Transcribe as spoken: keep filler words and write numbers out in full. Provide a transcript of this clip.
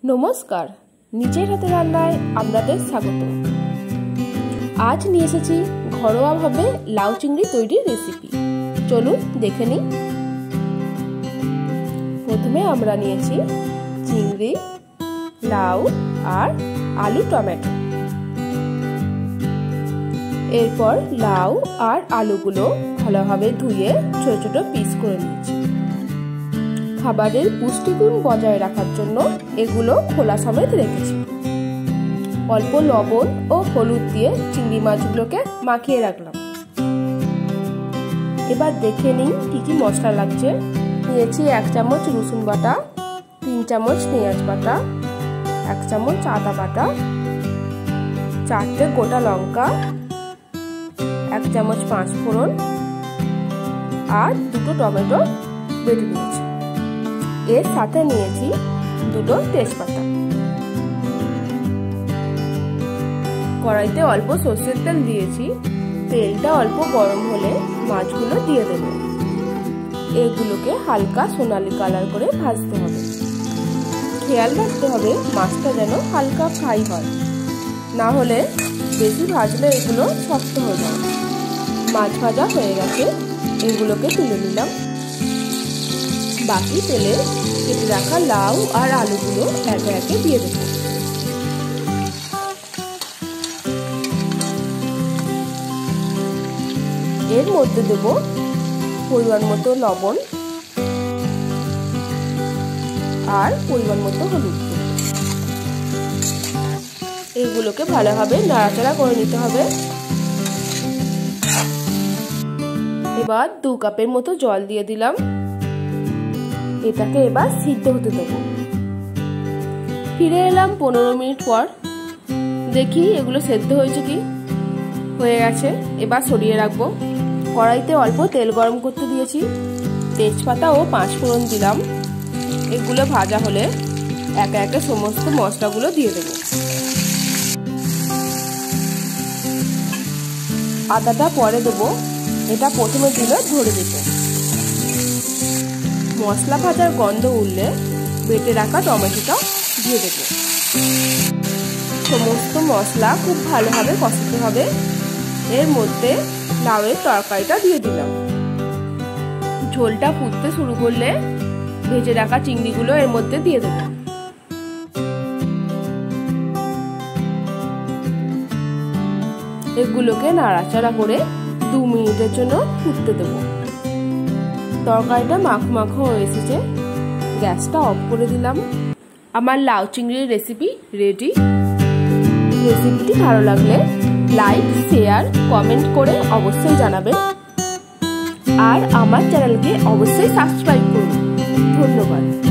নমস্কার, নিজের হাতে রান্নায় আপনাদের স্বাগত। আজ নিয়ে এসেছি ঘরোয়াভাবে লাউ চিংড়ি তৈরির রেসিপি। চলুন দেখে নিই। প্রথমে আমরা নিয়েছি চিংড়ি, লাউ আর আলু টমেটো। এরপর লাউ আর আলুগুলো ভালোভাবে ধুয়ে ছোট ছোট পিস করে নিয়েছি। খাবারের পুষ্টিগুণ বজায় রাখার জন্য এগুলো খোলা সমেত রেখেছি। অল্প লবণ ও হলুদ দিয়ে চিংড়ি মাছগুলোকে মাখিয়ে রাখলাম। এবার দেখে নিই কি কি মশলা লাগছে। নিয়েছি এক চামচ রসুন বাটা, তিন চামচ পেঁয়াজ বাটা, এক চামচ আদা বাটা, চারটে গোটা লঙ্কা, এক চামচ পাঁচ ফোড়ন আর দুটো টমেটো বেটে নিয়েছি। এর সাথে নিয়েছি দুটো তেজপাতা। কড়াইতে অল্প সর্ষের তেল দিয়েছি। তেলটা অল্প গরম হলে মাছগুলো দিয়ে দেব। এগুলোকে হালকা সোনালি কালার করে ভাজতে হবে। খেয়াল রাখতে হবে মাছটা যেন হালকা ফ্রাই হয়, না হলে বেশি ভাজলে এগুলো শক্ত হয়ে যাবে। মাছ ভাজা হয়ে গেছে, এগুলোকে তুলে নিলাম। বাকি তেলে কেটে রাখা লাউ আর আলুগুলো একে একে দিয়ে দেব। এর মধ্যে দেব পরিমাণ মতো লবণ আর পরিমাণ মতো হলুদ। এইগুলোকে ভালোভাবে নাড়াচাড়া করে নিতে হবে। এবার দু কাপের মতো জল দিয়ে দিলাম। এটাকে এবার সিদ্ধ হতে দেবো। ফিরে এলাম পনেরো মিনিট পর। দেখি এগুলো সেদ্ধ হয়েছে কি। হয়ে গেছে, এবার সরিয়ে রাখবো। কড়াইতে অল্প তেল গরম করতে দিয়েছি। তেজপাতা ও পাঁচ ফোড়ন দিলাম। এগুলো ভাজা হলে একে একে সমস্ত মশলাগুলো দিয়ে দেবো। আদাটা পরে দেবো, এটা প্রথমে দিলে ধরে যেত। মশলা ভাজার গন্ধ উঠলে বেটে রাখা টমেটোটা দিয়ে দেব। সমস্ত মশলা খুব ভালোভাবে কষাতে হবে। এর মধ্যে লাউয়ের তরকারিটা দিয়ে দিলাম। ঝোলটা ফুটতে শুরু করলে ভেজে রাখা চিংড়িগুলো এর মধ্যে দিয়ে দেব। এগুলোকে নাড়াচাড়া করে দু মিনিটের জন্য ফুটতে দেবো। তরকারিটা মাখো মাখো হয়ে এসেছে, গ্যাসটা অফ করে দিলাম। আমার লাউ চিংড়ির রেসিপি রেডি। রেসিপিটি ভালো লাগলে লাইক, শেয়ার, কমেন্ট করে অবশ্যই জানাবেন। আর আমার চ্যানেলকে অবশ্যই সাবস্ক্রাইব করুন। ধন্যবাদ।